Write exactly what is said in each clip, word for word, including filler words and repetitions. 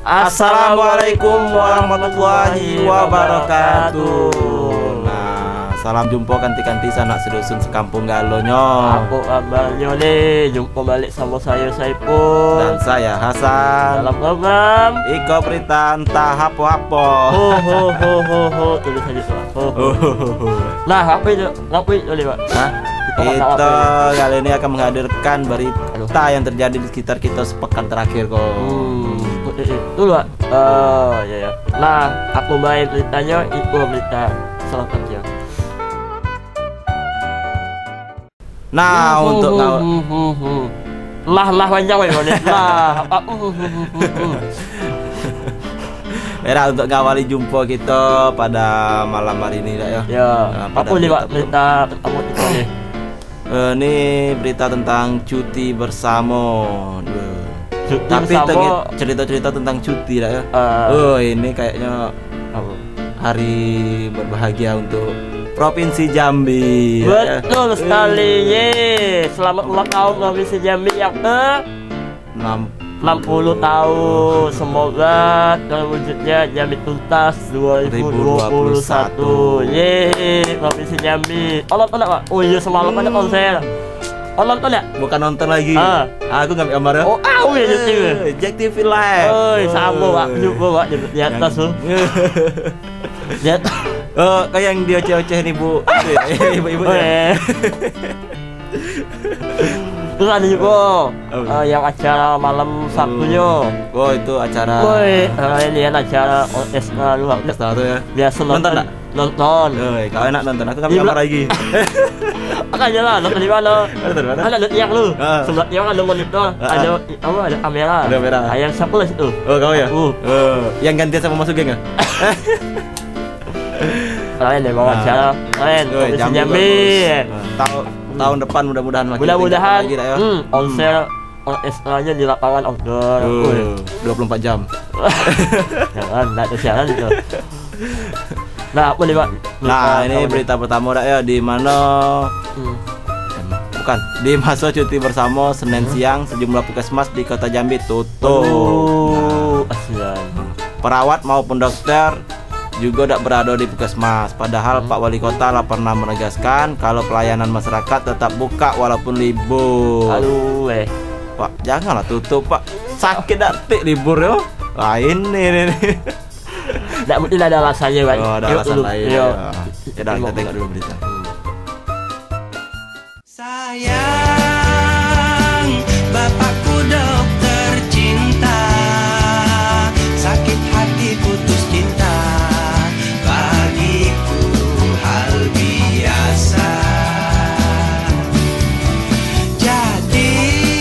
Assalamualaikum warahmatullahi wabarakatuh. Nah, salam jumpa kanti-kanti sanak sedusun sekampung galonyo. Aku kabarnya nih, jumpa balik sama saya Saipul dan saya Hasan dalam program Iko Berita Entah Apa-apa. Ho ho ho ho ho tulis aja tuh. Ho ho ho. Nah, apa itu? Apa itu nih, Pak? Hah? Kita kali ini akan menghadirkan berita yang terjadi di sekitar kita sepekan terakhir kok. Hmm. Dulu Pak. Oh ya ya. Nah, aku main beritanya itu berita selanjutnya. Nah, uh, untuk uh, uh, uh, uh. lah lah panjang ya lah. Era untuk ngawali jumpa kita pada malam hari ini ya. Ya. Nah, apa nih Pak berita pertama kita nih? Uh, ini berita tentang cuti bersama. Cuti Tapi bersama... cerita-cerita tentang cuti lah ya. Uh, oh ini kayaknya apa? Hari berbahagia untuk Provinsi Jambi. Betul ya. Sekali. Ye. Selamat ulang tahun Provinsi Jambi yang ke enam puluh tahun. Semoga terwujudnya Jambi tuntas dua ribu dua puluh satu. Yeay, Provinsi Jambi. Oh, nonton Pak? Oh iya, semalam ada konser. Oh, nonton ya? Bukan nonton lagi. Ah. Aku ngambil gambar ya. Oh, ah, iya Jack T V. Jack T V live. Oh, sama Pak. Juga Pak di atas tuh. Di atas. Oh, kayak yang dia oceh-oceh nih Bu. Ibu-ibu. Terus ada juga uh, yang acara malam Sabtunya. Oh itu acara. Woi, uh, ini kan acara O S K lu. O S K tuh ya. Biasa nonton. Nonton. Nonton. Woi, kau enak nonton. Aku ngambil gambar lagi. Makanya lah, nonton di mana? Nonton mana? Ada yang lu. Sebelah yang ada monitor, ada apa? Ada kamera. Ada kamera. Ayam siapa lah situ? Oh kau ya? Uh. Oh, yang gantian sama masuk geng ya? Kalian deh bawa acara. Kalian Provinsi Jambi. Tahun tahun depan mudah-mudahan makin mudah-mudahan lagi ya. Hmm, konser O S K-nya di lapangan outdoor. Uh, dua puluh empat jam. Jangan, enggak ada siaran itu. Nah, apa nih, Pak? Nah, ini berita pertama dah ya di mana hmm. bukan di masa cuti bersama Senin hmm. siang sejumlah puskesmas di Kota Jambi tutup. Oh, nah, perawat maupun dokter juga tidak berada di puskesmas. Padahal hmm. Pak Wali Kota lah pernah menegaskan kalau pelayanan masyarakat tetap buka walaupun libur. Aduh, eh. Pak, janganlah tutup Pak. Sakit datik libur yo. Wah ini nih. Tidak mungkin ada alasannya Pak. Oh, ada yuk, alasan dulu. lain. Ya, kita tengok dulu berita. Sayang, bapakku dokter cinta, sakit hati putus cinta, bagiku hal biasa. Jadi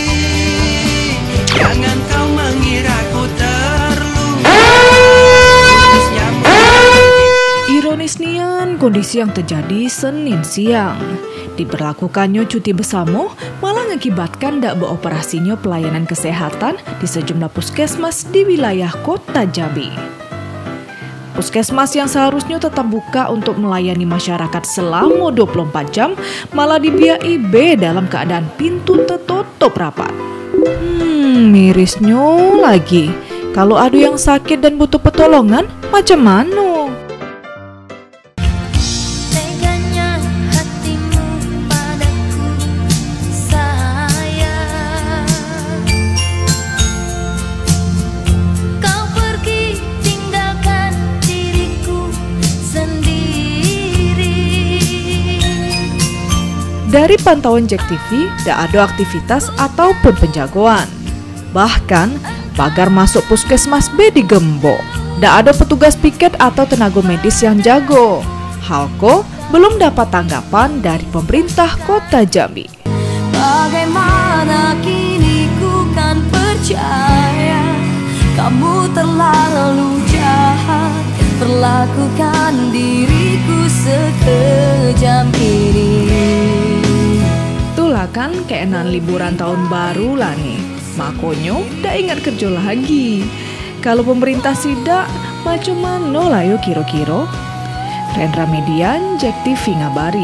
jangan kau mengira ku terluka. Ironis nian kondisi yang terjadi Senin siang. Diberlakukannya cuti bersama malah mengakibatkan tak beroperasinya pelayanan kesehatan di sejumlah puskesmas di wilayah Kota Jambi. Puskesmas yang seharusnya tetap buka untuk melayani masyarakat selama dua puluh empat jam malah dibiayai B dalam keadaan pintu tertutup rapat. Hmm, mirisnya lagi. Kalau ada yang sakit dan butuh pertolongan, macam mana? Dari pantauan Jack T V, tak ada aktivitas ataupun penjagoan. Bahkan, pagar masuk puskesmas B digembok. Tak ada petugas piket atau tenaga medis yang jago. Halko belum dapat tanggapan dari pemerintah Kota Jambi. Bagaimana kini ku kan percaya kamu terlalu jahat, perlakukan diriku sekejam ini. Itulah kan keenan liburan tahun baru lah nih. Makonyo dak ingat kerja lagi. Kalau pemerintah sidak, macam mana lah yo kira-kira? Rendra Median, Jack T V ngabari.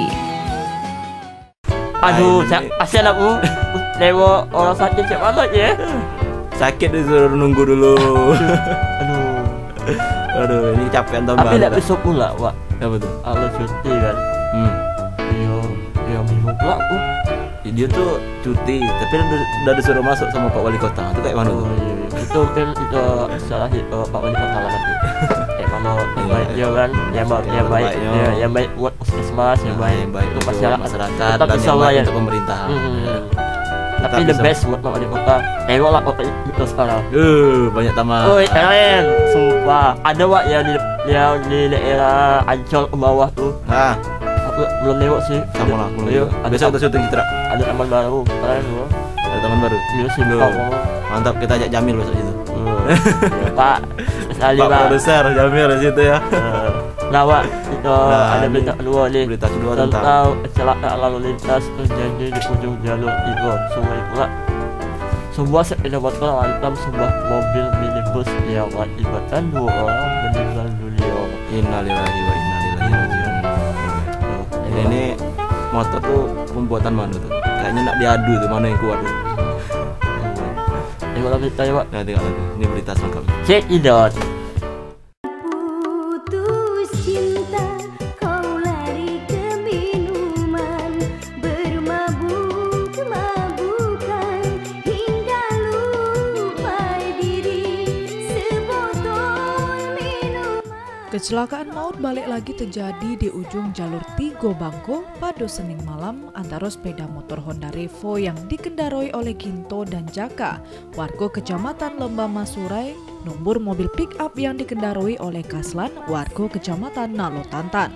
Aduh, kasihan aku. Lewo orang sakit cek mana ya? Sakit disuruh nunggu dulu. Aduh. Aduh, ini capek tahun baru. Tapi tidak bisa pula, Pak. Ya betul. Kalau cuti kan. Hmm. Dia dia bingung pula aku. Dia tuh cuti, tapi udah, udah disuruh masuk sama Pak Wali Kota. Itu kayak mana Oh, tuh? iya, iya. Itu kan itu salah itu Pak Wali Kota lah nanti. Eh kalau yang baik dia kan, yang baik, yang baik, ya, yang baik buat puskesmas, yang baik, yang baik untuk untuk masyarakat, masyarakat tetap dan bisa yang baik layan. untuk pemerintahan. Hmm. Tapi Tetap the bisa. best buat Pak Wali Kota. Tengoklah kota itu sekarang. Uh, banyak taman. Oh, keren, sumpah. Ada Pak yang di yang di daerah Ancol ke bawah tuh. Nah, Aku belum lewat sih. sama lah. belum Iya, juga. ada Besok kita syuting Citra. ada taman baru, keren loh. Ada taman baru. Iya sih, Loh. Pak. Mantap, kita ajak Jamil besok itu. Ya, Pak, sekali Pak Pak. produser Jamil di situ ya. Eh, Nah, Pak, itu Nah, ada ini berita kedua nih. Berita kedua tentang Tentang kecelakaan lalu lintas terjadi di ujung jalur Igo, Sungai Pura. Sebuah sepeda motor hantam sebuah mobil minibus yang mengakibatkan dua orang meninggal dunia. Innalillahi wa inna ilaihi raji'un. Ini, ini motor tuh pembuatan mana tuh? Kayaknya nak diadu tuh, mana yang kuat tuh. Tengoklah berita ya, Pak. Nah, tengok lagi. Ini berita selengkapnya. Check it out. Putus cinta, kau lari ke minuman, bermabuk-mabukan hingga lupa diri, sebotol minuman. Kecelakaan maut balik lagi terjadi di ujung jalur Tigo Bangko pada Senin malam antara sepeda motor Honda Revo yang dikendarai oleh Ginto dan Jaka, warga Kecamatan Lembah Masurai, nomor mobil pick up yang dikendarai oleh Kaslan, warga Kecamatan Nalotantan.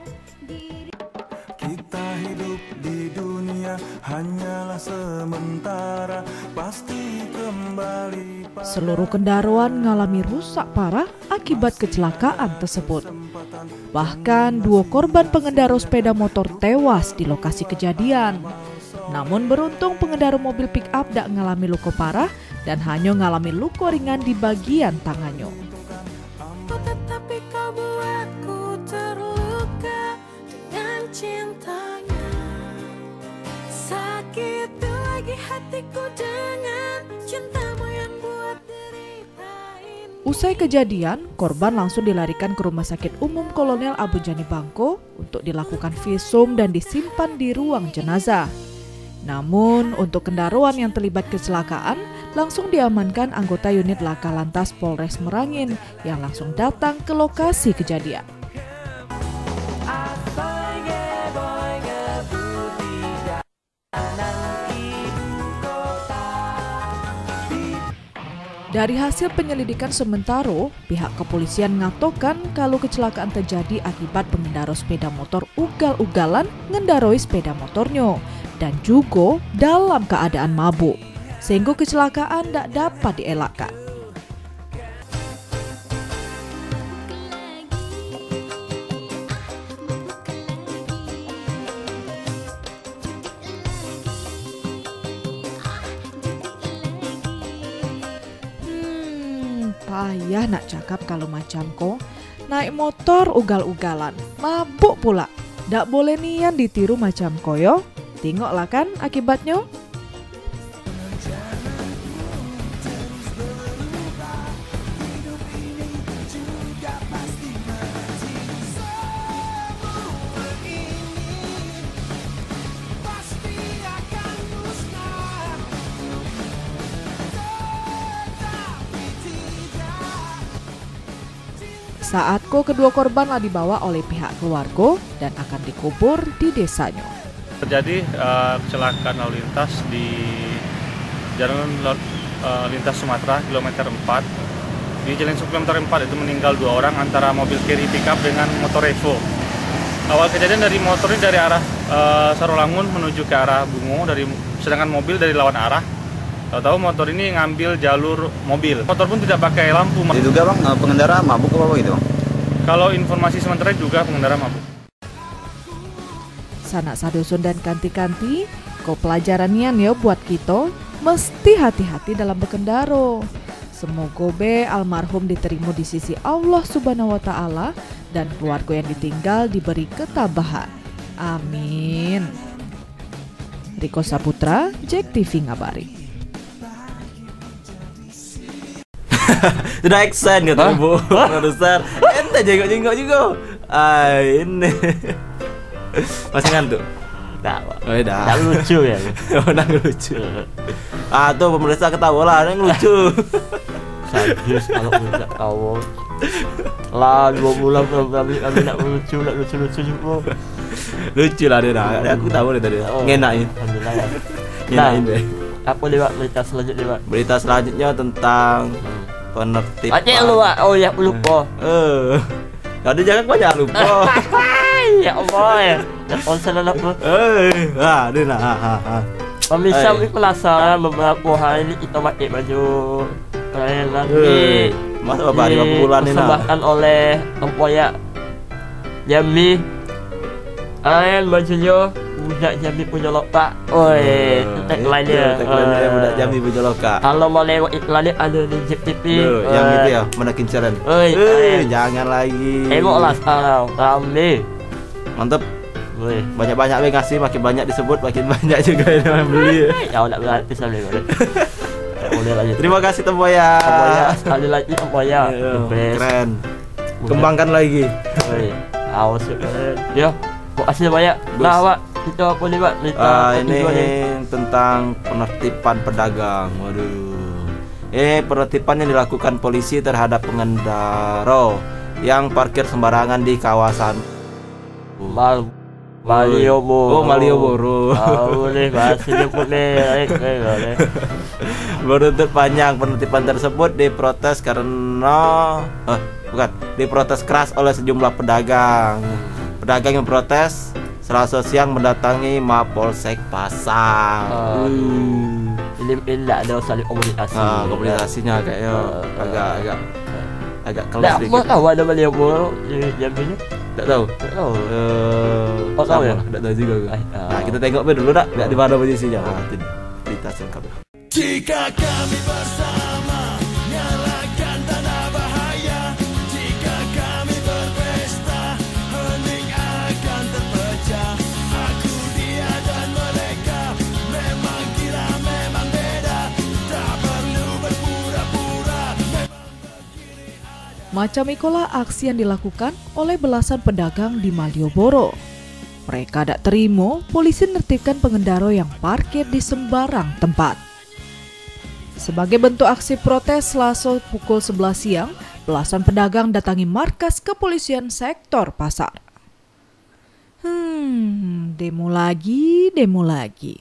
Kita hidup di dunia hanyalah sementara, pasti kembali. Seluruh kendaraan mengalami rusak parah akibat kecelakaan tersebut. Bahkan dua korban pengendara sepeda motor tewas di lokasi kejadian. Namun beruntung pengendara mobil pick up tidak mengalami luka parah dan hanya mengalami luka ringan di bagian tangannya. Tetapi kau buatku terluka dengan cintanya. Sakit lagi hatiku dengan cintamu yang buat derita ini. Usai kejadian, korban langsung dilarikan ke Rumah Sakit Umum Kolonel Abu Jani Bangko untuk dilakukan visum dan disimpan di ruang jenazah. Namun, untuk kendaraan yang terlibat kecelakaan, langsung diamankan anggota unit Laka Lantas Polres Merangin yang langsung datang ke lokasi kejadian. Dari hasil penyelidikan sementara, pihak kepolisian mengatakan kalau kecelakaan terjadi akibat pengendara sepeda motor ugal-ugalan ngendarai sepeda motornya dan juga dalam keadaan mabuk, sehingga kecelakaan tidak dapat dielakkan. Payah nak cakap kalau macam ko naik motor ugal-ugalan, mabuk pula. Dak boleh nian ditiru macam koyo. Tengoklah kan akibatnya. Saat ko kedua korban lah dibawa oleh pihak keluarga dan akan dikubur di desanya. Terjadi uh, kecelakaan lalu lintas di jalan uh, lintas Sumatera kilometer empat. Di jalan kilometer empat itu meninggal dua orang antara mobil carry pickup dengan motor Revo. Awal kejadian dari motor ini dari arah uh, Sarolangun menuju ke arah Bungo, dari sedangkan mobil dari lawan arah. Tahu-tahu motor ini ngambil jalur mobil. Motor pun tidak pakai lampu. Diduga bang, pengendara mabuk apa gitu bang? Kalau informasi sementara juga pengendara mabuk. Sanak sadosun dan kanti-kanti, kau pelajarannya ya buat kita, mesti hati-hati dalam berkendara. Semoga be almarhum diterima di sisi Allah Subhanahu wa Ta'ala dan keluarga yang ditinggal diberi ketabahan. Amin. Riko Saputra, Jack T V ngabari. Sudah eksen kata ibu produser. Ente jenggot-jenggot juga. Ah ini. Masih ngantuk? Tak, Pak. Oh, dah. Tak lucu ya. Oh, nang lucu. Ah, tuh pemirsa ketawa lah, nang lucu. Sadis kalau tidak tahu. Lah dua bulan kami kami nak lucu nak lucu-lucu juga. Lucu lah dia dah. Aku tahu dia tadi. Oh, Ngenain. Alhamdulillah ya. Ngenain deh. Apa dia Pak berita selanjutnya Pak? Berita selanjutnya tentang penertiban. Aceh lu Pak. Oh ya lupa. Eh. Jadi jangan banyak lupa. Ya Allah ya. Ya konsen anak lu. Eh, ah, dia nah. Ha, ha. Pemirsa Eh. ini penasaran beberapa hari ini kita pakai baju keren lagi. Eh, masa berapa hari, berapa bulan ini, nah? Dipersembahkan oleh Tempoyak Jambi. Kalian bajunya budak Jambi punya loka. Oi, itu tagline-nya. Tagline-nya Eh. budak Jambi punya loka. Kalau mau lewat iklannya ada di J T V. Duh, yang itu ya, menakin ceren. Oi, Eh, kalian. jangan lagi. Tengoklah sekarang, rame. Mantep. Woi. Banyak-banyak we ngasih, makin banyak disebut, makin banyak juga yang beli. Ya udah gratis lah boleh. Tak boleh lagi. Terima kasih Tempoyak. Tempoyak sekali lagi Tempoyak. Iya, The best. keren. Kembangkan lagi. Woi, awas ya keren. Ya, makasih banyak. Nah, Pak, kita apa nih, Pak? Berita Ah, ini kedua nih. tentang penertiban pedagang. Waduh. Eh, penertiban yang dilakukan polisi terhadap pengendara yang parkir sembarangan di kawasan Mal Malioboro. Oh, Malioboro. Tahu nih, bahasa nyebut nih. Boleh. Beruntut panjang. Penertiban tersebut diprotes karena eh, bukan, diprotes keras oleh sejumlah pedagang. Pedagang yang protes Selasa siang mendatangi Mapolsek Pasar. Ah. Uh. Ini ini tak ada saling komunikasi. Ah, komunikasinya kayaknya Ah. agak agak agak kelas Tak sedikit. mau tahu ada Malioboro di Jambi ni. Tak tahu. Tak tahu. Eh, Oh, tahu ya? Tak tahu juga. Ah. Nah, kita tengok dulu dah, lihat di mana posisinya. Ah, itu dia. Berita selengkapnya. Jika kami bersama nyalakan tanda bahaya, jika kami berpesta hening akan terpecah. Aku, dia dan mereka memang kira memang beda, tak perlu berpura-pura. Macam itulah aksi yang dilakukan oleh belasan pedagang di Malioboro. Mereka tak terima polisi menertibkan pengendara yang parkir di sembarang tempat. Sebagai bentuk aksi protes Selasa pukul sebelas siang, belasan pedagang datangi markas kepolisian sektor pasar. Hmm, demo lagi, demo lagi.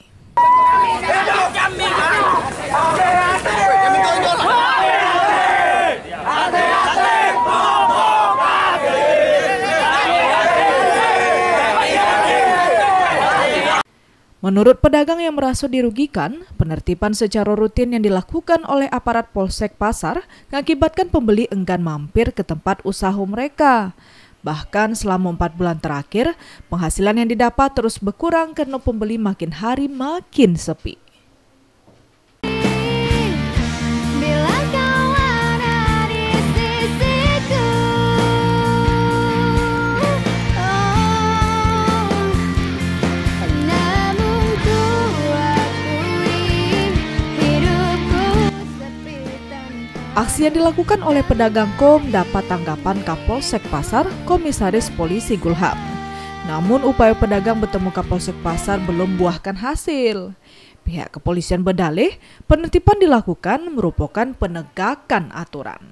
Menurut pedagang yang merasa dirugikan, penertiban secara rutin yang dilakukan oleh aparat Polsek Pasar mengakibatkan pembeli enggan mampir ke tempat usaha mereka. Bahkan selama empat bulan terakhir, penghasilan yang didapat terus berkurang karena pembeli makin hari makin sepi. Bila kau ada di sisiku, oh, namun ku akui hidupku sepi tanpa. Aksi yang dilakukan oleh pedagang ko mendapat tanggapan Kapolsek Pasar, Komisaris Polisi Gulham. Namun upaya pedagang bertemu Kapolsek Pasar belum buahkan hasil. Pihak kepolisian berdalih, penertiban dilakukan merupakan penegakan aturan.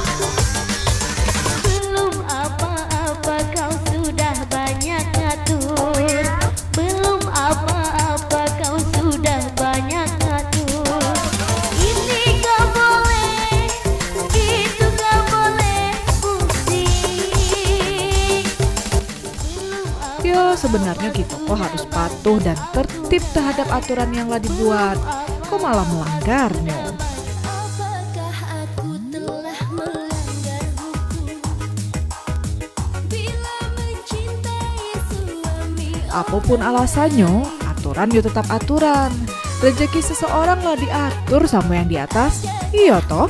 Belum apa-apa kau sudah banyak ngatur. Belum apa-apa kau sudah banyak ngatur. Ini gak boleh, itu gak boleh pusing. Belum apa- Ya sebenarnya kita kok harus patuh dan tertib terhadap aturan yang telah dibuat. Kok malah melanggarnya? Apakah aku telah melanggar hukum? Bila mencintai suami. Apapun alasannya, aturan ya tetap aturan. Rezeki seseorang lah diatur sama yang di atas. Iya toh?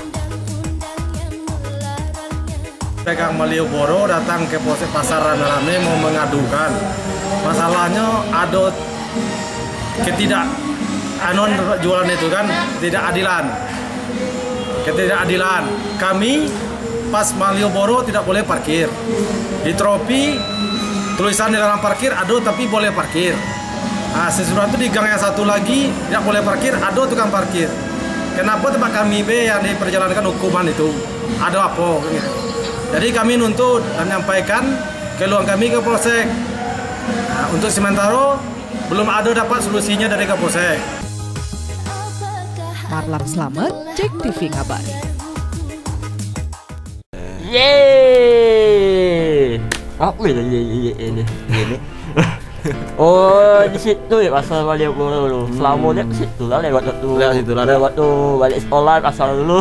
Pedagang Malioboro datang ke Polsek Pasar rame-rame mau mengadukan. Masalahnya ada ketidak anon jualan itu kan tidak adilan. ketidakadilan. Kami pas Malioboro tidak boleh parkir. Di Tropi tulisan di dalam parkir ada tapi boleh parkir. Nah, sesudah itu di gang yang satu lagi tidak boleh parkir, ada tukang parkir. Kenapa tempat kami B yang diperjalankan hukuman itu? Ada apa? Gitu. Jadi kami nuntut dan menyampaikan keluhan kami ke Polsek. Nah, untuk sementara belum ada dapat solusinya dari Kapolsek. Marlam Slamet, Cek T V Ngabari. Yeay, apa ini ini ini? Oh, di situ ya pasal Malioboro dulu. Selamanya ke situ lah, lewat tuh. Lewat situ lah, lewat tuh balik sekolah pasal dulu.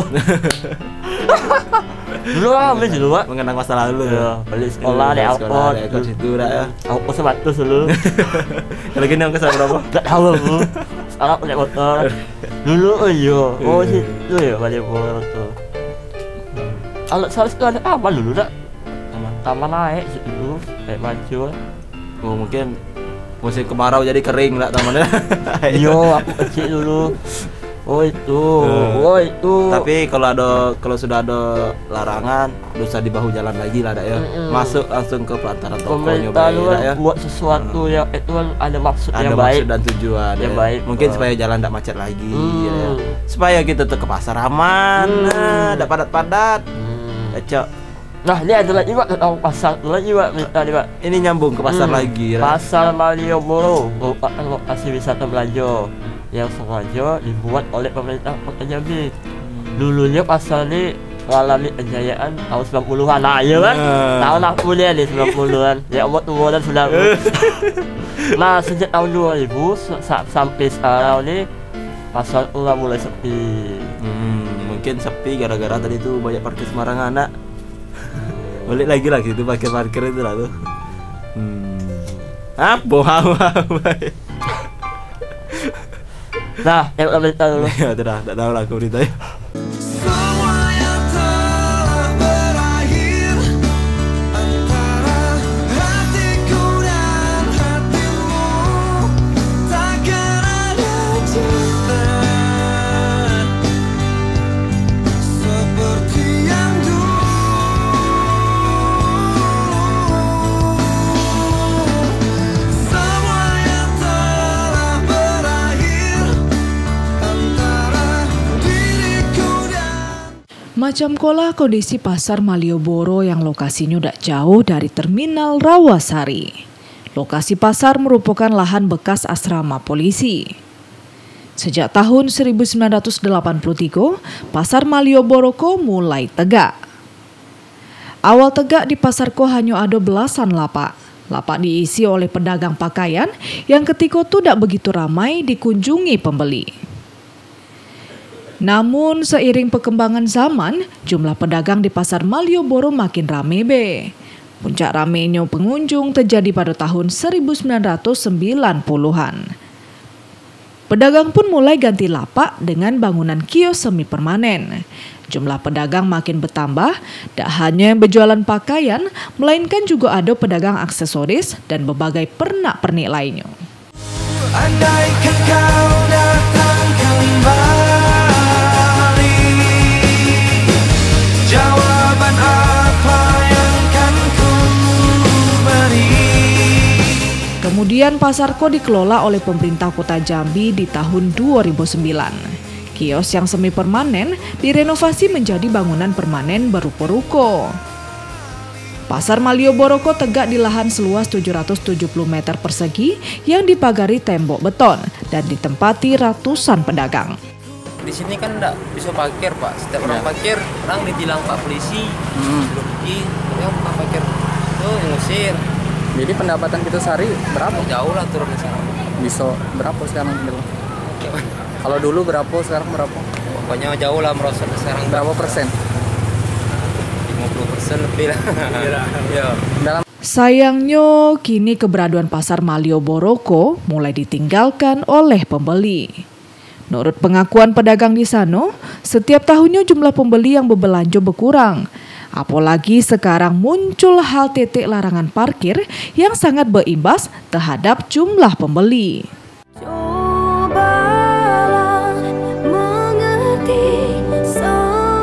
Dulu apa sih dulu, Pak? Mengenang masa lalu. Ya, balik sekolah di Alpot. Di situ dah ya. Alpot seratus dulu. Kalau gini angka berapa? Enggak tahu aku. Sekarang naik motor. Dulu oh iya. Oh situ ya Malioboro tuh. Kalau salah itu ada apa dulu dak? Taman naik situ, kayak maju. Oh mungkin musim kemarau jadi kering lah tamannya. Iya, aku kecil dulu. Oh itu, Hmm. oh itu. Tapi kalau ada kalau sudah ada larangan, dosa di bahu jalan lagi lah dak ya. Mm-mm. Masuk langsung ke pelataran toko Pemerintah lu nyobain dak ya. buat sesuatu yang itu kan ada maksud Ada yang maksud baik. dan tujuan Yang ya. baik. Mungkin Oh. supaya jalan tidak macet lagi Hmm. ya. Supaya kita tuh ke pasar aman, Hmm. nah, tidak padat-padat. Hmm. Cocok. Nah ini ada lagi Pak, tahu pasar lagi Pak, minta nih Pak. Ini nyambung ke pasar Hmm. lagi ya. Pasar Malioboro merupakan lokasi wisata belanja yang sengaja dibuat oleh pemerintah Kota Jambi. Dulunya pasar ini mengalami kejayaan tahun sembilan puluhan. Nah iya kan? Nah. Tahun aku nih di sembilan puluhan. Ya umur tua dan sudah. Nah sejak tahun dua ribu sa- sampai sekarang ini pasar udah mulai sepi. Hmm, mungkin sepi gara-gara tadi tuh banyak parkir sembarangan anak. Balik lagi lah gitu parkir-parkir itu lah tuh. Hmm. Apa apa? Nah, yang berita dulu. Ya sudah, tidak tahu lah aku beritanya. Semua yang telah berakhir antara hatiku dan hatimu, takkan ada cinta seperti yang dulu. Semua yang telah berakhir antara diriku dan Macam kolah kondisi pasar Malioboro yang lokasinya tidak jauh dari terminal Rawasari. Lokasi pasar merupakan lahan bekas asrama polisi. Sejak tahun seribu sembilan ratus delapan puluh tiga, pasar Malioboro ko mulai tegak. Awal tegak di pasar ko hanya ada belasan lapak. Lapak diisi oleh pedagang pakaian yang ketika itu tidak begitu ramai dikunjungi pembeli. Namun seiring perkembangan zaman, jumlah pedagang di pasar Malioboro makin rame be. Puncak ramenya pengunjung terjadi pada tahun seribu sembilan ratus sembilan puluhan. Pedagang pun mulai ganti lapak dengan bangunan kios semi permanen. Jumlah pedagang makin bertambah, tak hanya yang berjualan pakaian, melainkan juga ada pedagang aksesoris dan berbagai pernak-pernik lainnya. andaikan kau datang kembali, jawaban apa yang kan ku beri? Kemudian pasar ko dikelola oleh pemerintah Kota Jambi di tahun dua ribu sembilan. Kios yang semi permanen direnovasi menjadi bangunan permanen berupa ruko. Pasar Malioboro ko tegak di lahan seluas tujuh ratus tujuh puluh meter persegi yang dipagari tembok beton dan ditempati ratusan pedagang. Di sini kan enggak bisa parkir Pak. Setiap orang parkir, orang ditilang Pak polisi. Hmm. Pergi, yang bukan parkir tuh ngusir. Jadi pendapatan kita sehari berapa? Jauh lah turun ke sana. Bisa berapa sekarang gitu? Kalau dulu berapa, sekarang berapa? Pokoknya jauh lah merosot sekarang. Berapa persen? lima puluh persen lebih lah. Iya. Dalam Sayangnya, kini keberadaan pasar Malioboro ko mulai ditinggalkan oleh pembeli. Menurut pengakuan pedagang di sana, setiap tahunnya jumlah pembeli yang berbelanja berkurang. Apalagi sekarang muncul hal titik larangan parkir yang sangat berimbas terhadap jumlah pembeli. Cobalah mengerti semua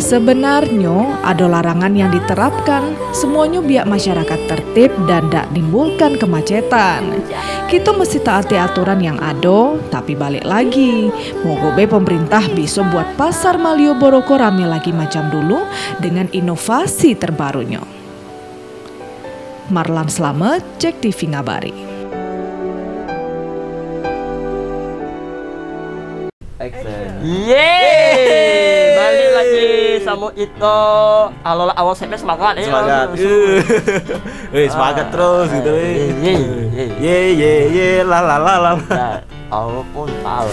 Sebenarnya ada larangan yang diterapkan, semuanya biar masyarakat tertib dan tidak menimbulkan kemacetan. Kita mesti taati aturan yang ada, tapi balik lagi, moga be pemerintah bisa buat pasar Malioboro rame lagi macam dulu dengan inovasi terbarunya. Marlan Slamet, Cek T V Ngabari. Yeay, balik lagi sama itu. Halo awal segmen semangat, semangat, eh semangat terus gitu, eh, ye ye ye ye la la la la. Aku pun tahu.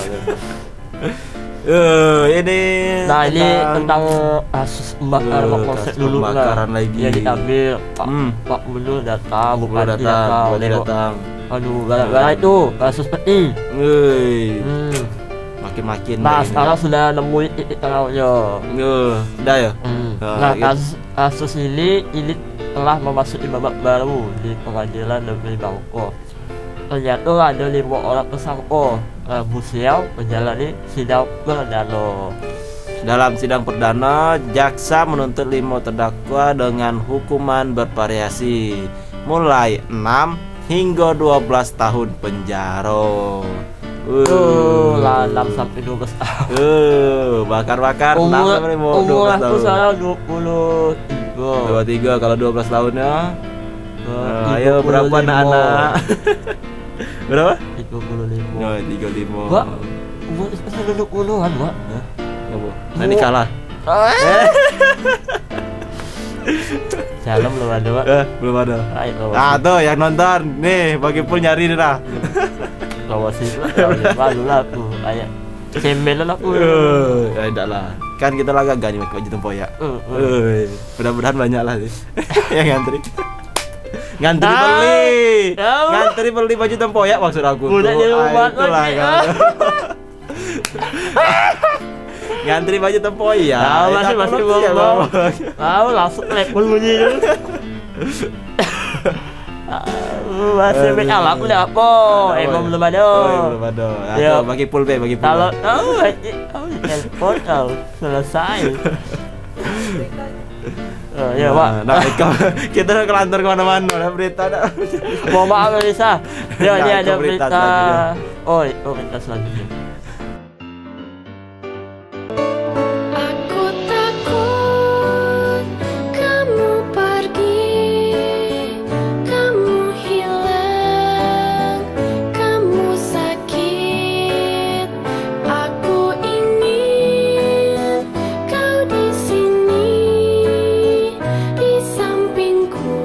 Eh ini. Nah ini tentang kasus pembakaran Mapolsek dulu pembakaran lagi. Yang diambil Pak Pak Gubernur datang, bukan datang, datang. Aduh, gara-gara itu kasus peti. Woi. Makin-makin. Nah sekarang sudah nemuin titik tengahnya. Udah ya. Nah kasus kasus ini ini telah memasuki babak baru di Pengadilan Negeri Bangko. Ternyata ada lima orang tersangka Rabu siang menjalani sidang perdana. Dalam sidang perdana, jaksa menuntut lima terdakwa dengan hukuman bervariasi, mulai enam hingga dua belas tahun penjara. Uh, lah enam sampai dua belas tahun. Uh, bakar-bakar enam sampai dua belas tahun. Umur sekarang dua puluh tiga. dua puluh tiga kalau dua belas tahunnya. Uh, ayo berapa anak-anak? Berapa? tiga puluh lima. Oh, tiga puluh lima. Wah, umur masih duduk puluhan, Wak. Ngapa? Nanti kalah. Salam belum ada, Wak. Eh, belum ada. Ah, tuh yang nonton. Nih, bagi pul nyari nih dah. Kalau sih malu lah aku. Kayak cemen aku. Eh, ya enggak lah. Kan kita lagi gak nih pakai baju tempoyak. Eh, mudah-mudahan banyak lah sih yang ngantri. Ngantri beli, ngantri beli baju tempoyak maksud aku. Udah di rumah lagi. Ngantri baju tempoyak. Tahu masih masih ngomong. Tahu langsung telepon bunyi dulu. Masih make alat udah apa? Emang belum ada. Belum ada. Atau bagi pul be, bagi pul. Kalau tahu oh telepon tahu selesai. Uh, ya Pak. Nah, kita udah kelantar kemana-mana, ada berita ada. Mau maaf Lisa. Ya ini ada berita. berita. Oh, oh berita selanjutnya. Aku takut kamu pergi, kamu hilang, kamu sakit. Aku ingin kau di sini, di sampingku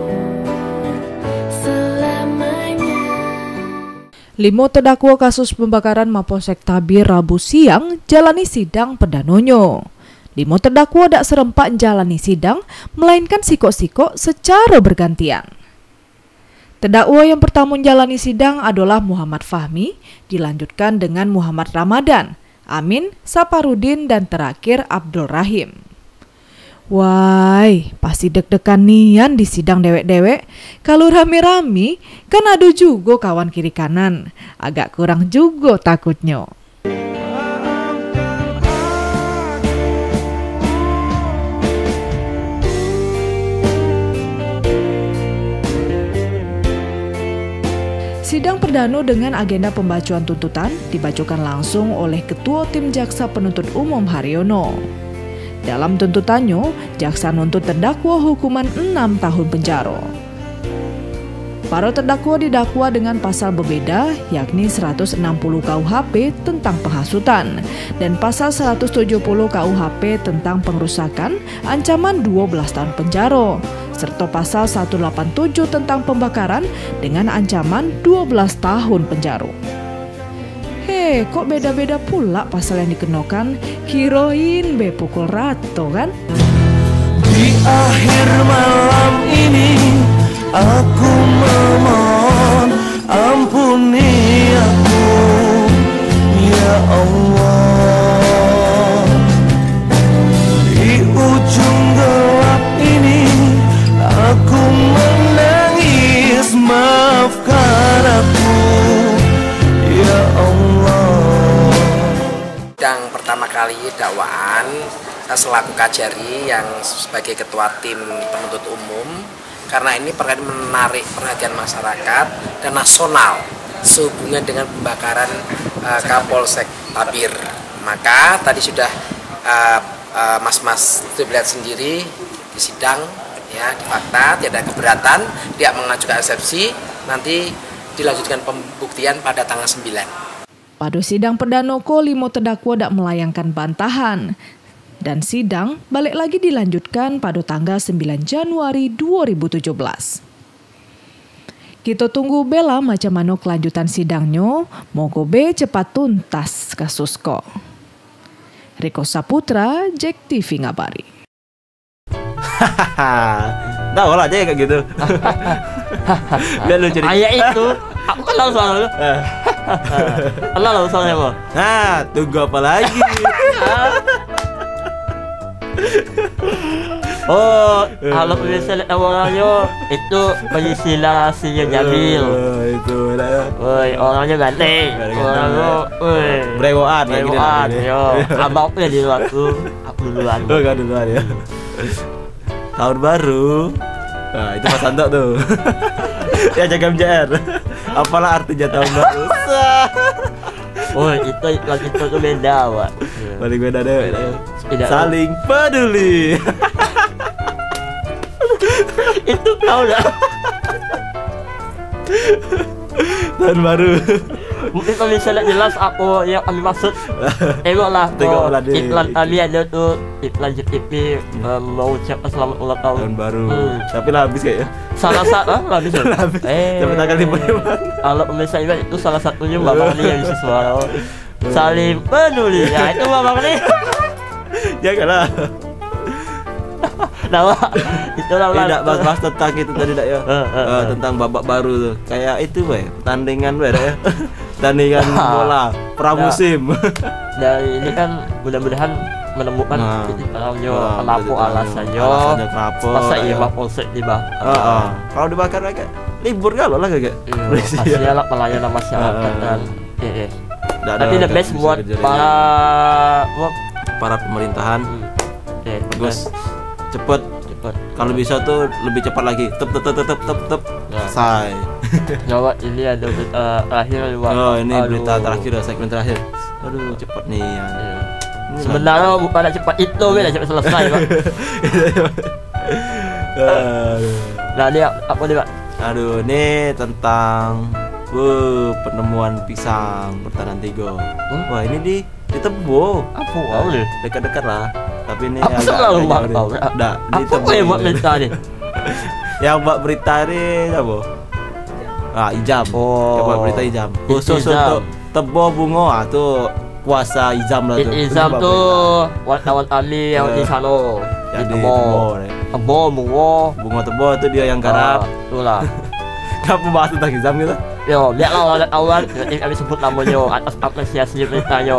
selamanya. Limo terdakwa kasus pembakaran Mapolsek Tabir Rabu siang jalani sidang perdanonyo. Limo terdakwa dak serempak jalani sidang, melainkan sikok-sikok secara bergantian. Terdakwa yang pertama menjalani sidang adalah Muhammad Fahmi, dilanjutkan dengan Muhammad Ramadan, Amin, Saparudin, dan terakhir Abdul Rahim. Wai, pasti deg-degan nian di sidang dewek-dewek. Kalau rame-rame, kan ada juga kawan kiri kanan. Agak kurang juga takutnya. Sidang perdana dengan agenda pembacaan tuntutan dibacakan langsung oleh Ketua Tim Jaksa Penuntut Umum Haryono. Dalam tuntutannya, jaksa nuntut terdakwa hukuman enam tahun penjara. Para terdakwa didakwa dengan pasal berbeda, yakni seratus enam puluh K U H P tentang penghasutan dan pasal seratus tujuh puluh K U H P tentang pengerusakan, ancaman dua belas tahun penjara, serta pasal seratus delapan puluh tujuh tentang pembakaran dengan ancaman dua belas tahun penjara. Hei, kok beda-beda pula pasal yang dikenakan? Kirain be pukul rata kan? Di akhir malam ini aku memohon ampuni aku, ya Allah. Di ujung gelap ini aku menangis, maafkan aku, ya Allah. Sidang pertama kali dakwaan selaku Kajari yang sebagai ketua tim penuntut umum, karena ini perkara menarik perhatian masyarakat dan nasional sehubungan dengan pembakaran uh, Kapolsek Tabir. Maka tadi sudah uh, uh, mas-mas itu lihat sendiri di sidang, ya, di fakta tidak ada keberatan, tidak mengajukan eksepsi, nanti dilanjutkan pembuktian pada tanggal sembilan. Pada sidang perdana ko limo terdakwa dak melayangkan bantahan dan sidang balik lagi dilanjutkan pada tanggal sembilan Januari dua ribu tujuh belas. Kita tunggu bela macam mana kelanjutan sidangnya, moga be cepat tuntas kasus ko. Riko Saputra, Jack T V ngabari. Dah olah aja kayak gitu. Biar lu jadi. Ayah itu, aku kenal soal lu. Kenal lu soalnya apa? Nah, tunggu apa lagi? Oh, kalau misalnya orangnya itu pengisi narasinya Jamil. Oh, itu lah. Woi, orangnya ganteng. Orangnya, woi, brewoan ya gini lah. Yo, abangnya di waktu aku duluan. Oh, enggak duluan ya. Tahun baru. Nah, itu Mas Anto tuh. Ya jaga M J R. Apalah artinya tahun baru? Oh, itu lagi itu tuh beda, Pak. Paling beda deh. Saling peduli. Itu kau dah. Tahun baru. Mungkin kalau misalnya jelas apa yang kami maksud, tengoklah. Tengoklah deh. Iklan kami ada tuh, iklan J T V um, mau ucapkan selamat ulang tahun. Tahun baru. Hmm. Tapi lah habis kayaknya. Salah satu, ah, habis ya. Eh. Sampai tanggal lima. Kalau misalnya itu salah satunya Mbak Bang yang isi suara. Saling peduli. Ya itu Mbak Bang nih. Janganlah. Nama itu nama tidak bahas-bahas tentang itu tadi dak ya. Uh, uh, uh, tentang babak baru tuh. Kayak itu we, pertandingan we ya. Pertandingan bola pramusim. Dari ini kan mudah-mudahan menemukan nah, titik terangnya, kenapa alasannya. Alasannya kenapa? Masa iya ya. Mapolsek dibakar. Uh, uh. Kalau dibakar kayak libur kalau lah kayak. Iya, lah pelayanan masyarakat kan. Eh, eh. Tapi the best buat para para pemerintahan. Eh, bagus. Cepet, cepet. Kalau bisa tuh lebih cepat lagi. Tep, tep, tep, tep, tep, tep. Selesai. Jawab ini ada berita terakhir. Oh ini aduh. Berita terakhir, segmen terakhir. Aduh cepat nih. Ya. Ya. Sebenarnya bukan nak cepat itu, bila cepat selesai Pak. Nah dia apa nih Pak? Aduh ini tentang uh, penemuan pisang bertahan tiga. Hmm? Wah ini di di Tebo. Apa wow nih? Dekat-dekat lah. Tapi ini apa agak selalu bakal? Dah, apa yang buat berita nih? Yang buat berita ini apa? Ah, Ijam. Oh. Yang buat berita Ijam. Khusus untuk Tebo Bungo, ah tuh puasa Ijam lah tuh. Ijam tuh wartawan kami yang di sana. Yang di Tebo. Tebo Bungo. Bungo Tebo itu dia yang garap. Itulah. Kenapa bahas tentang Ijam gitu? Yo, biarlah orang kami sebut namanya atas apresiasi beritanya.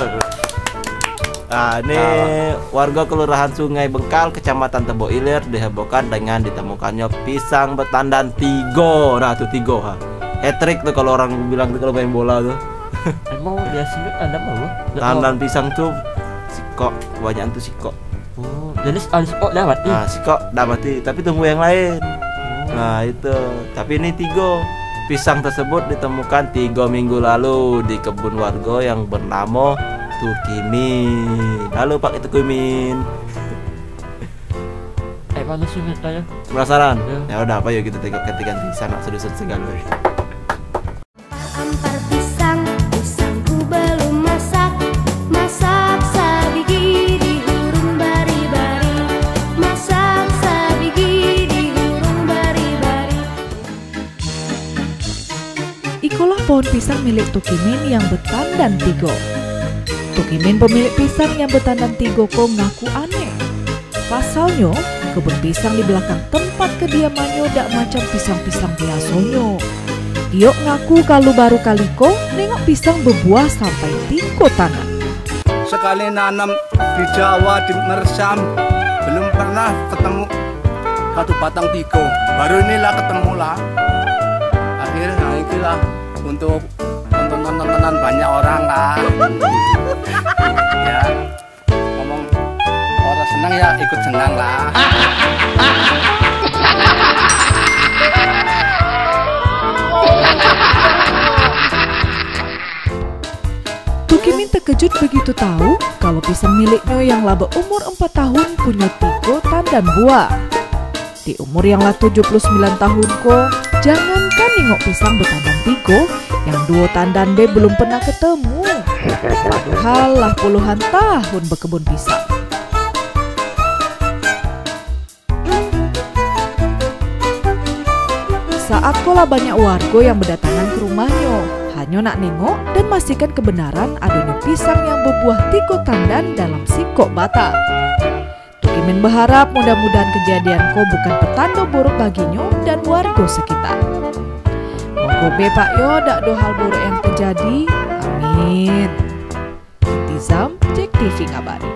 Nah, ini nah. Warga Kelurahan Sungai Bengkal, Kecamatan Tebo Ilir dihebohkan dengan ditemukannya pisang bertandan tigo. Nah, tuh tigo, ha. Hat-trick tuh kalau orang bilang tuh kalau main bola tuh. Emang biasanya ada apa? Tandan pisang tuh sikok, kebanyakan tuh sikok. Oh, jadi sikok dah mati. Nah, sikok dah mati, tapi tunggu yang lain. Oh. Nah, itu. Tapi ini tigo. Pisang tersebut ditemukan tiga minggu lalu di kebun warga yang bernama Tukimin. Halo Pak Tukimin. Eh mana sih ceritanya? Penasaran? Ya udah apa yuk kita tengok ganti-ganti sana sedusut segala. Ampar pisang, pisangku belum masak, masak sabigi di hurung bari-bari, masak sabigi di hurung bari-bari. Ikolah pohon pisang milik Tukimin yang bertandan tigo. Tukimin pemilik pisang yang bertandan tigo ko ngaku aneh. Pasalnya, kebun pisang di belakang tempat kediamannya dak macam pisang-pisang biasanya. Dia ngaku kalau baru kali ko nengok pisang berbuah sampai tiga tangan. Sekali nanam di Jawa, di Mersam, belum pernah ketemu satu batang tigo. Baru inilah ketemu lah. Akhirnya inilah untuk tonton-tontonan banyak orang kan. Ya ngomong senang ya ikut senang lah. Tukimin terkejut begitu tahu kalau pisang miliknya yang laba umur empat tahun punya tiga tandan buah. Di umur yang lah tujuh puluh sembilan tahun ko, jangankan nengok pisang bertandan tiga, yang dua tandan be belum pernah ketemu. Padahal lah puluhan tahun berkebun pisang. Saat kola banyak warga yang berdatangan ke rumahnya, hanya nak nengok dan memastikan kebenaran adanya pisang yang berbuah tiga tandan dalam sikok bata. Tukimin berharap mudah-mudahan kejadian ko bukan petanda buruk baginya dan warga sekitar. Moga Pak Yo dak do hal buruk yang terjadi. Amin. Intizam, Jack T V ngabari.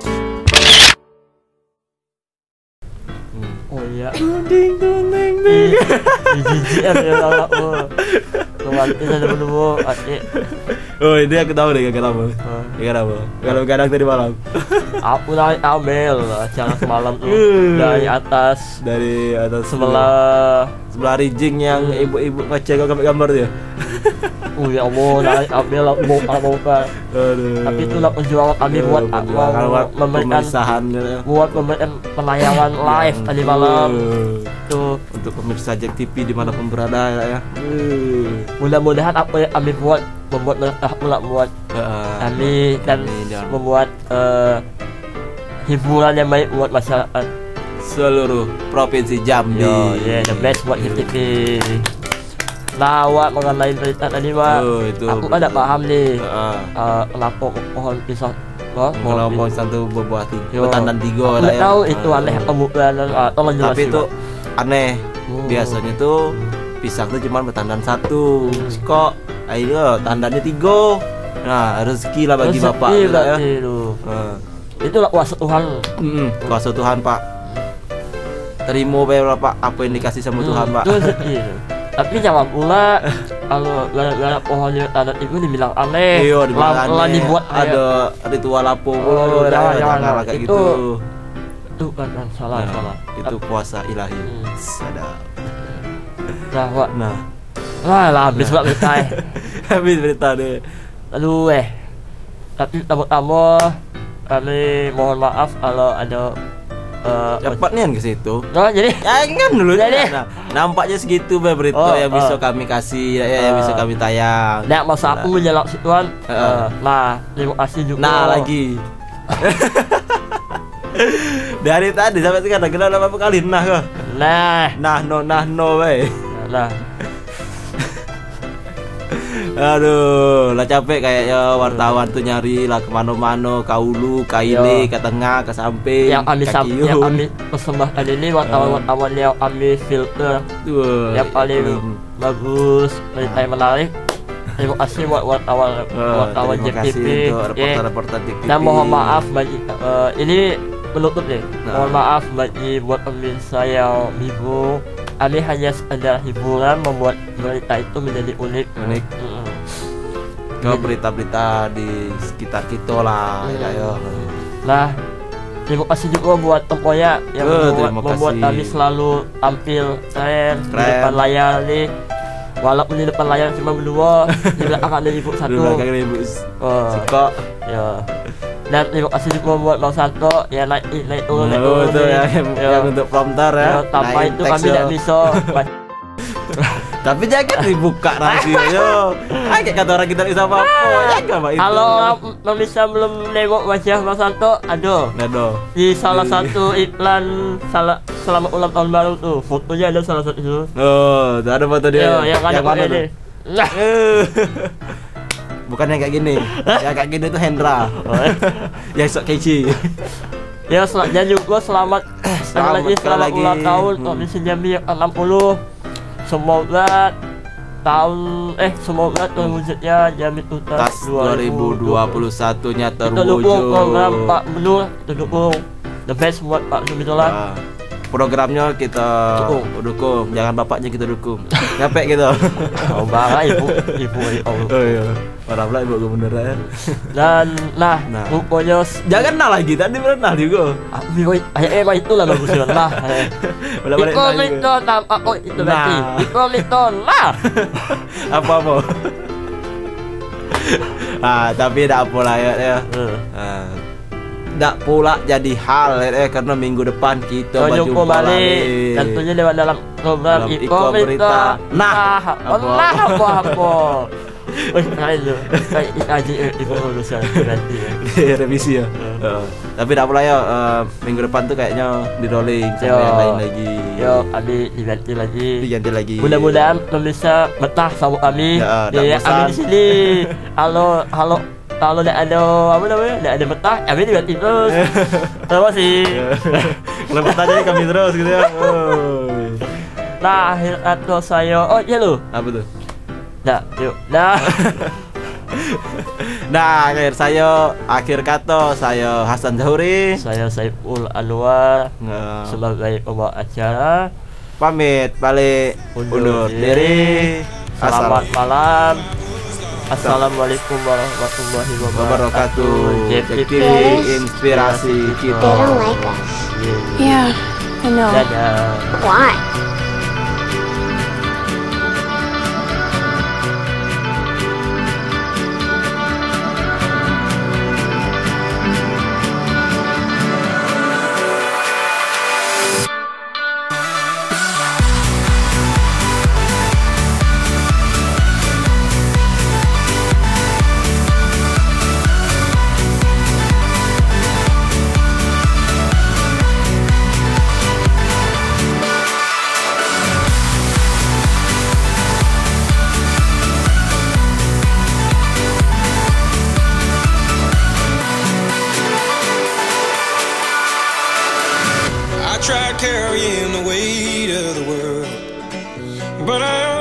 Oh iya. Ding ding ding ding. Jijian ya Allah. Kembali kita dulu adik. Oh ini aku tahu deh kenapa. Kenapa? Kalau kadang tadi malam. Aku naik ambil jangan semalam tuh dari atas dari atas sebelah sebelah rijing yang ibu-ibu ngecek kau gambar dia. Oh ya Allah, naik ambil mau mau kan. Tapi itulah perjuangan kami buat memberikan buat memberikan penayangan live tadi malam. Tuh untuk pemirsa Jack T V dimanapun berada ya. Mudah-mudahan apa yang kami buat membuat mereka pula buat kami dan membuat hiburan yang baik buat masyarakat seluruh provinsi Jambi. Yo, yeah, the best buat Jack T V. Nah, awak mengenai berita tadi, Pak. Oh, itu. Aku kan tak paham nih. Uh, uh, kenapa pohon pisang oh, kalau pohon pisang itu berbuah tiga, bertandan tiga lah ya. Tahu itu aneh kamu dan tolong jelasin. Tapi itu aneh. Hmm. Biasanya tuh pisang tuh cuma bertandan satu. Hmm. Kok ayo tandannya tiga. Nah, rezeki lah bagi rezeki bapak lah ya. Uh. Itulah kuasa Tuhan. Hmm, kuasa Tuhan, Pak. Terima berapa apa yang dikasih sama hmm, Tuhan, Pak. Itu rezeki. Tapi jangan pula kalau gara-gara pohonnya tandan itu dibilang aneh. Iya, dibilang aneh. Dibuat ada ritual apa oh, jangan, jangan, jangan kayak gitu. Itu kan kan salah, nah, salah. Itu kuasa ilahi. Hmm. Sadar. Nah, Pak. Nah. Wah, lah habis nah. berita. Habis berita deh. Aduh eh. Tapi tamu-tamu kami mohon maaf kalau ada Uh, cepat nih ke situ. Oh, jadi ya kan dulu jadi nah, nampaknya segitu be berita oh, yang bisa oh. kami kasih ya, uh, yang bisa kami tayang. Nggak masa nah. aku menjelak situan. Uh, uh. Nah, terima kasih juga. Nah, lagi. Dari tadi sampai sekarang kita udah berapa kali nah kok. Nah, nah no nah no we. Nah. Aduh, lah capek kayaknya wartawan tuh nyari lah kemana-mana, kaulu, kaile, ke tengah, ke samping, yang kami samping, yang kami persembahkan ini wartawan-wartawan yang kami filter, uh, yang paling uh, bagus, berita yang menarik. Terima kasih buat wartawan uh, wartawan Jack T V, reporter-reporter Jack T V. Dan mohon maaf bagi uh, ini penutup nih. Nah. Mohon maaf bagi buat pemirsa yang bingung. Kami hanya sekedar hiburan membuat berita itu menjadi unik. Unik. Mm-hmm. Ke berita-berita di sekitar kita lah. Mm. Ya, nah, terima kasih juga buat Tempoyak yang uh, membuat, membuat kami selalu tampil keren di depan layar nih. Walaupun di depan layar cuma berdua, di belakang ada ibu satu. Di belakang ada ibu oh. Siko. Ya. Dan terima kasih juga buat Bang Santo ya naik naik turun naik turun itu ya, yang, ya. yang untuk prompter ya, ya tanpa itu kami tidak bisa. Tapi jangan dibuka rahasia. Ah kayak kata orang kita bisa apa-apa. Jangan Pak itu. Kalau orang bisa belum nengok wajah Bang Santo, ada. Ada. Di salah satu iklan salah selamat ulang tahun baru tuh, fotonya ada salah satu itu. Oh, ada foto dia. Ya, yang ada mana tuh? Nah. Bukan yang kayak gini. Yang kayak gini tuh Hendra. Yang sok kece. Ya, dan juga selamat sekali lagi selamat ulang tahun Provinsi Jambi yang enam puluh. Semoga tahun eh semoga terwujudnya Jambi Tuntas dua ribu dua puluh satu-nya terwujud. Terdukung program Pak Benur, terdukung the best buat Pak Zumitola. Programnya kita dukung. dukung, jangan bapaknya kita dukung. Capek gitu. Oh, bang, ibu, ibu, ibu. Oh iya. Parah pula ibu gubernur ya. Dan nah, Nah. pokoknya Jangan nah lagi tadi pernah juga. Aku eh eh itulah bagusnya lah. Bolak-balik Iko nah juga. mito tanpa oh itu berarti. Nah. Iko mito lah. Apa-apa. Ah, tapi tak apa lah ya. ya. Hmm. Ah, tak pula jadi hal ya, karena minggu depan kita Kau jumpa berjumpa balik. lagi. Tentunya lewat dalam program Dalam Iko Iko mito. Berita. Nah, apa apa? apa apa. Wih, keren tu. Kayak aja Iko urusan nanti. Revisi ya. Uh, tapi tak pula ya, uh, minggu depan tuh kayaknya di rolling sama Yo. yang lain lagi. Yo, Abi diganti lagi. Diganti lagi. Mudah-mudahan bisa betah sama kami. Ya, tak Di bosan. Abi di sini. Halo, halo. Kalau tidak ada apa namanya, tidak ada betah, Abi diganti terus. Terima kasih. Kalau betah jadi kami terus gitu ya. Oh. Nah, akhir atau saya. Oh, iya lo. Apa tuh? Nah, yuk. Nah. Nah, akhir saya akhir kata saya Hasan Zahuri. Saya Saiful Anwar Nah, sebagai pembawa acara. pamit balik undur diri. Selamat Assalamualaikum malam. Assalamualaikum warahmatullahi wabarakatuh. wabarakatuh. J P J P inspirasi kita. They don't like us. Yeah, I know. Dadah. Why? I tried carrying the weight of the world, but I